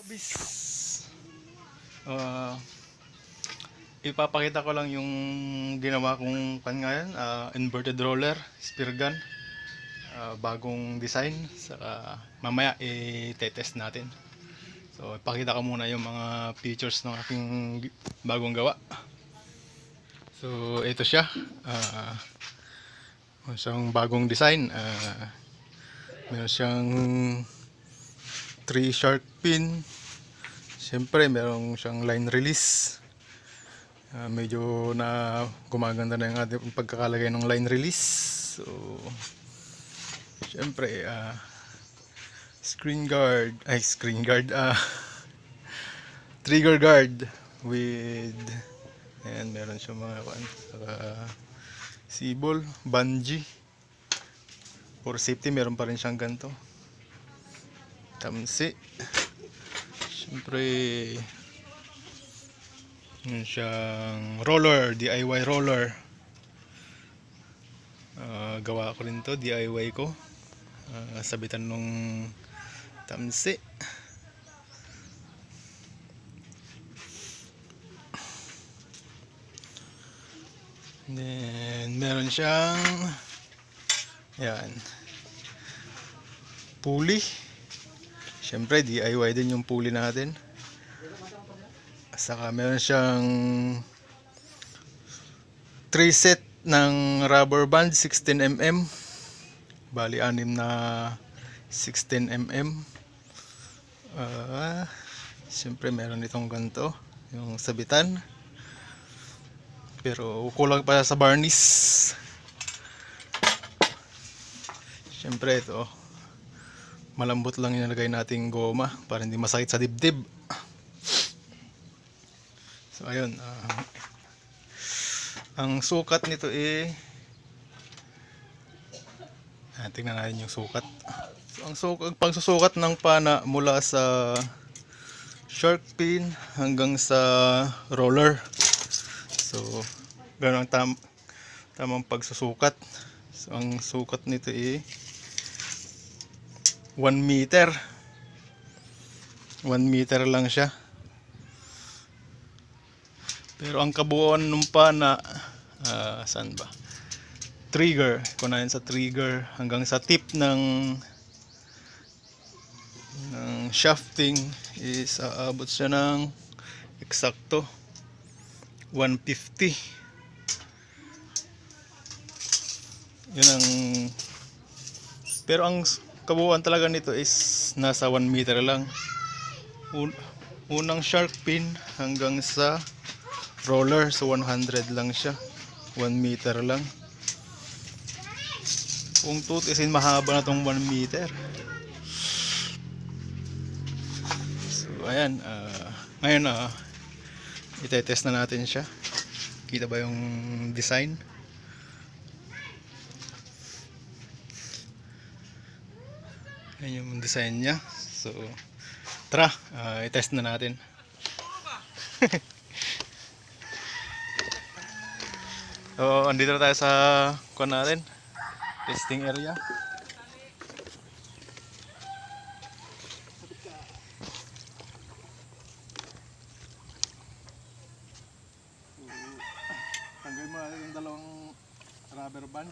Bis. Ah, ipapakita ko lang yung ginawa kong ngayon, inverted roller, spear gun, bagong design. Saka mamaya i-test natin. So, ipakita ko muna yung mga features ng aking bagong gawa. So, ito siya. Meron siyang bagong design. Meron siyang 3 shark pin. Siyempre, meron siyang line release. Medyo na gumaganda na yung ating pagkakalagay ng line release. So, siyempre, screen guard, trigger guard with, and meron siyang mga sibol, bungee. For safety, meron pa rin siyang ganito. Tamsi. Siyempre, yun siyang roller, DIY roller. Gawa ko rin to, DIY ko. Sabitan nung tamsi. Then meron siyang yan, pulley. Siyempre DIY din yung pulley natin. Saka meron siyang 3 set ng rubber band 16mm. Bali 6 na 16mm. Siyempre meron itong ganito, yung sabitan. Pero kulang pa sa varnish. Siyempre ito, malambot lang yung nilagay nating goma para hindi masakit sa dibdib. So ayun, ang sukat nito tingnan natin yung sukat. So ang pagsusukat ng pana mula sa shark pin hanggang sa roller. So ganun ang tamang pagsusukat. So ang sukat nito 1 meter. 1 meter lang siya. Pero ang kabuuan ng pana, saan ba? Trigger, kunahin sa trigger hanggang sa tip ng shafting is aabot siya ng eksakto 150. Yun ang, pero ang kabuuan talaga nito is nasa 1 meter lang. Unang shark pin hanggang sa roller, so 100 lang siya. 1 meter lang. Kung tutisin, mahaba na tong 1 meter. So ayan, ngayon itetest na natin siya. Kita ba yung design? Ayan yung design niya. So tara, itest na natin. So andito na tayo sa natin, testing area. Tanggalin mo natin yung dalawang rubber band.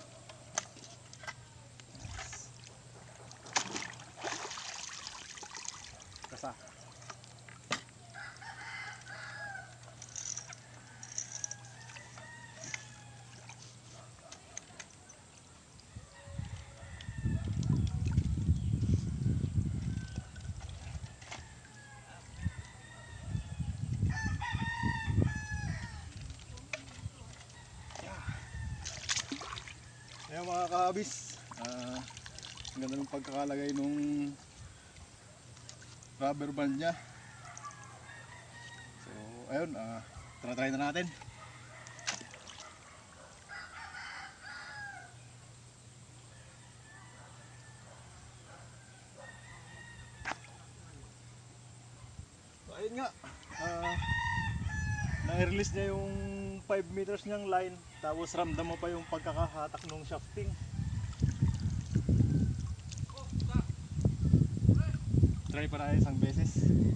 Kasa. Ayan mga kahabis, ang ganda ng pagkakalagay nung rubber band nya. So ayun, try na natin. So ayun nga, na-release niya yung 5 meters niyang line, tapos ramdam mo pa yung pagkakahatak ng shafting. Try pa tayo isang beses.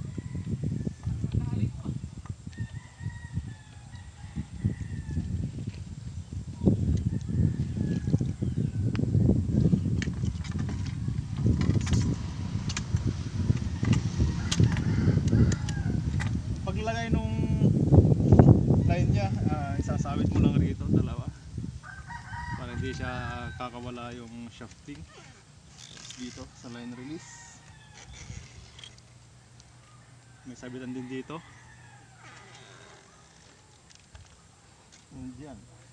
Paglagay nung line niya, isasawit mo lang rito dalawa para hindi siya kakawala yung shafting dito sa line release. May sabitan din dito. And dyan.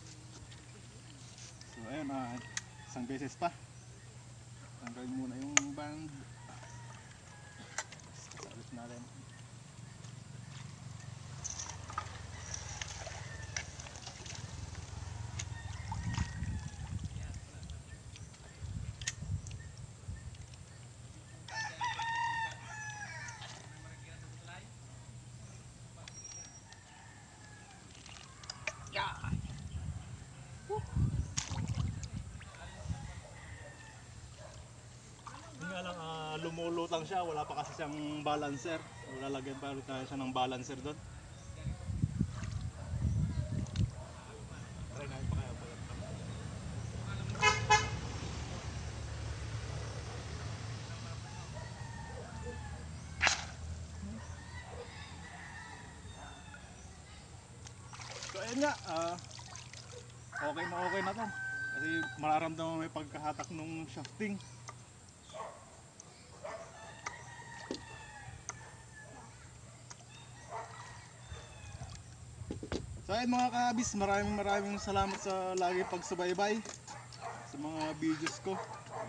So ayun, isang beses pa. Tanggalin muna yung band. Salit natin. Lumulutang siya, wala pa kasi siyang balancer. Lalagyan pa ulit tayo siya ng balancer doon. Try natin pa kaya pala. So ayun nga, okay na to. Kasi mararamdaman may pagkahatak nung shafting. So ayun mga kabis, maraming salamat sa lagi pagsubaybay sa mga videos ko.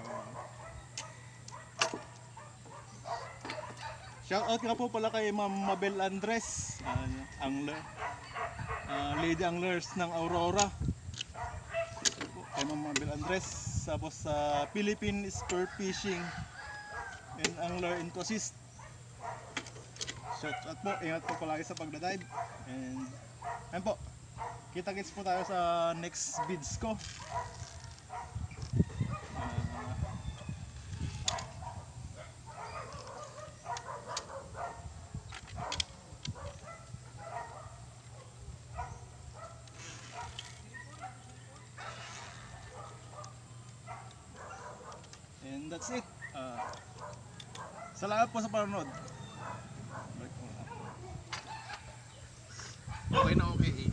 Shoutout nga po pala kay Ma'am Mabel Andres, angler, lady anglers ng Aurora. Kay Ma'am Mabel Andres, tapos sa Philippine Spur Fishing and Angler Enthusiast. Shoutout po, ingat po palagi sa pagdadive. And ayun po, kita-kits po tayo sa next vids ko. And that's it. Salamat po sa panonood. Okay na okay.